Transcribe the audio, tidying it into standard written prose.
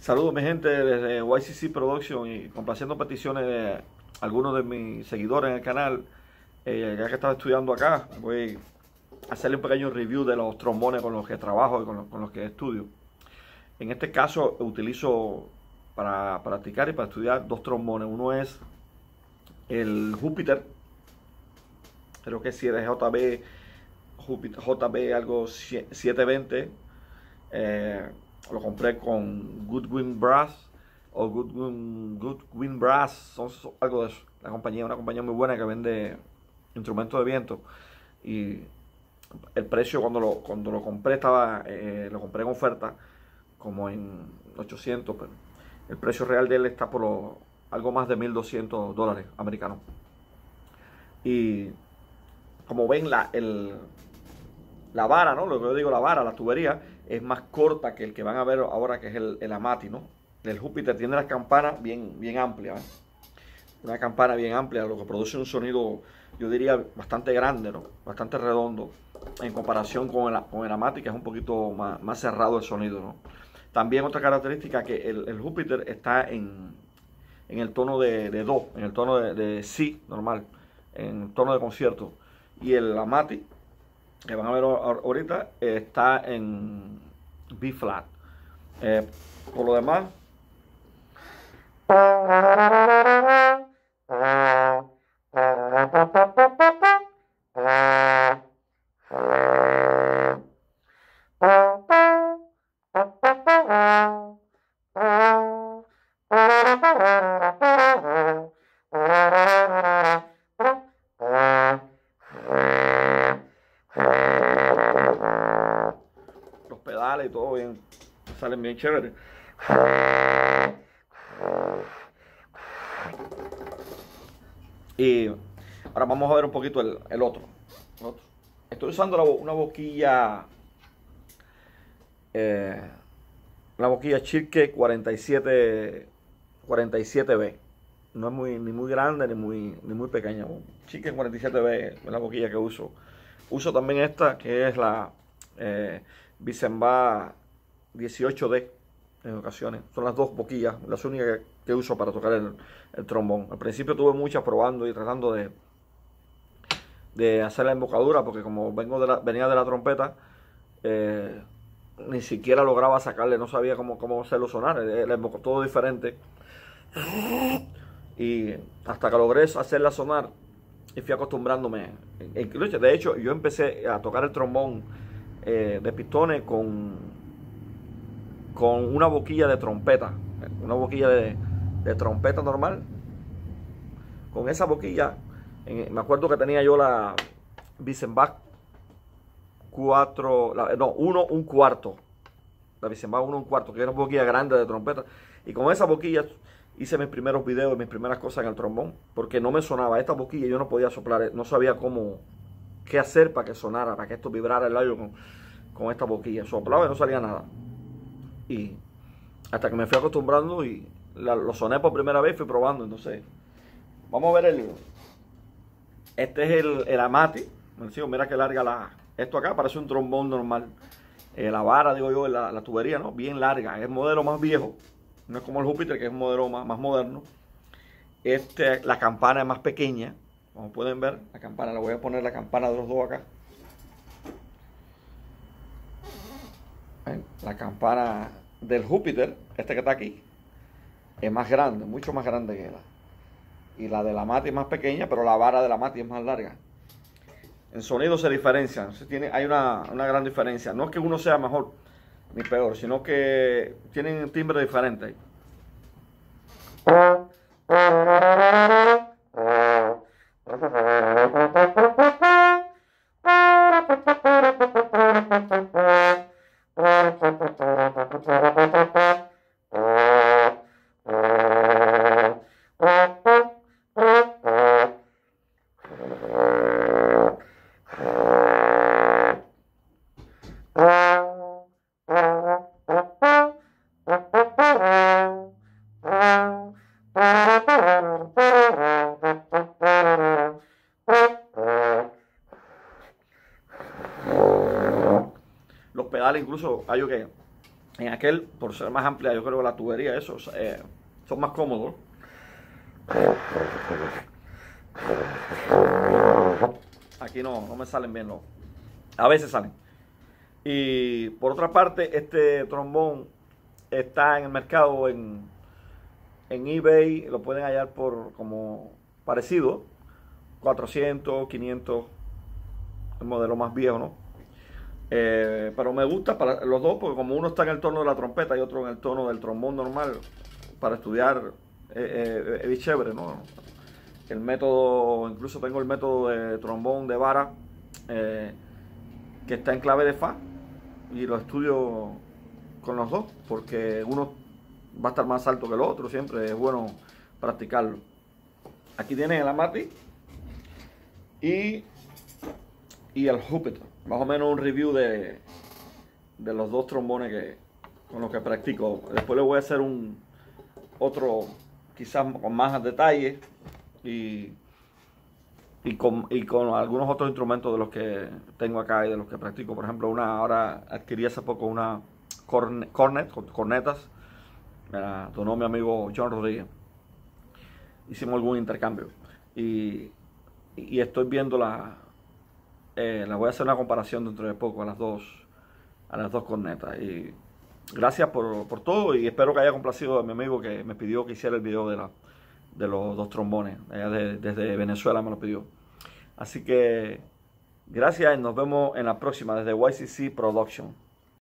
Saludos mi gente desde YCC Production y complaciendo peticiones de algunos de mis seguidores en el canal. Ya que estaba estudiando acá, voy a hacerle un pequeño review de los trombones con los que trabajo y con los que estudio. En este caso utilizo para practicar y para estudiar dos trombones. Uno es el Júpiter, creo que si es JB, Júpiter, JB algo 720. Lo compré con Goodwin Brass o Goodwin Brass, algo de eso. Una compañía muy buena que vende instrumentos de viento. Y el precio cuando lo compré lo compré en oferta como en 800, pero el precio real de él está por algo más de $1,200 americanos. Y como ven, la vara, ¿no? Lo que yo digo, la vara, la tubería, es más corta que el que van a ver ahora, que es el Amati, ¿no? El Júpiter tiene las campanas bien amplias, ¿eh? Una campana bien amplia, lo que produce un sonido, yo diría, bastante grande, ¿no? Bastante redondo, en comparación con el Amati, que es un poquito más cerrado el sonido, ¿no? También otra característica, que el Júpiter está en el tono de Do, en el tono de Si normal, en el tono de concierto. Y el Amati, que van a ver ahorita, está en B flat. Por lo demás, los pedales y todo bien, salen bien chéveres. Y ahora vamos a ver un poquito el otro. Estoy usando una boquilla, una boquilla Chilke 47B. No es ni muy grande ni muy pequeña. Chilke 47B es la boquilla que uso. Uso también esta, que es la Bisenba 18D en ocasiones. Son las dos boquillas, las únicas que uso para tocar el trombón. Al principio tuve muchas probando y tratando de hacer la embocadura, porque como venía de la trompeta, ni siquiera lograba sacarle, no sabía cómo hacerlo sonar, todo diferente. Y hasta que logré hacerla sonar y fui acostumbrándome. De hecho, yo empecé a tocar el trombón de pistones con una boquilla de trompeta, una boquilla de trompeta normal. Con esa boquilla, me acuerdo que tenía yo la Bisenbach 1 1/4. La Bisenbach 1 1/4, que era una boquilla grande de trompeta. Y con esa boquilla hice mis primeros videos y mis primeras cosas en el trombón, porque no me sonaba esta boquilla, yo no podía soplar, no sabía qué hacer para que sonara, para que esto vibrara el labio con esta boquilla. Soplaba y no salía nada. Y hasta que me fui acostumbrando y lo soné por primera vez, fui probando. Entonces, vamos a ver este es el Amati. Mira que larga esto acá, parece un trombón normal. La vara, digo yo, la tubería, ¿no? Bien larga, es el modelo más viejo. No es como el Júpiter, que es un modelo más moderno. La campana es más pequeña, como pueden ver. La campana, le voy a poner la campana de los dos acá. La campana del Júpiter, que está aquí, es más grande, mucho más grande que y la de la Amati es más pequeña, pero la vara de la Amati es más larga. En sonido se diferencian, hay una gran diferencia. No es que uno sea mejor ni peor, sino que tienen timbres diferentes. Los pedales incluso hay que En aquel, por ser más amplia, yo creo que la tubería, esos son más cómodos. Aquí no me salen bien, no. A veces salen. Y por otra parte, este trombón está en el mercado en eBay, lo pueden hallar por como parecido, 400, 500, el modelo más viejo, ¿no? Pero me gusta para los dos porque como uno está en el tono de la trompeta y otro en el tono del trombón normal, para estudiar es chévere, ¿no? El método, incluso tengo el método de trombón de vara que está en clave de fa y lo estudio con los dos porque uno va a estar más alto que el otro, siempre es bueno practicarlo. Aquí tienen el Amati y el Júpiter, más o menos un review de los dos trombones con los que practico. Después le voy a hacer otro quizás con más detalles y con algunos otros instrumentos de los que tengo acá y de los que practico. Por ejemplo, ahora adquirí hace poco una cornetas, donó mi amigo John Rodríguez. Hicimos algún intercambio y estoy viendo voy a hacer una comparación dentro de poco a las dos cornetas. Y gracias por todo y espero que haya complacido a mi amigo que me pidió que hiciera el video de los dos trombones. Desde Venezuela me lo pidió. Así que gracias y nos vemos en la próxima desde YCC Production.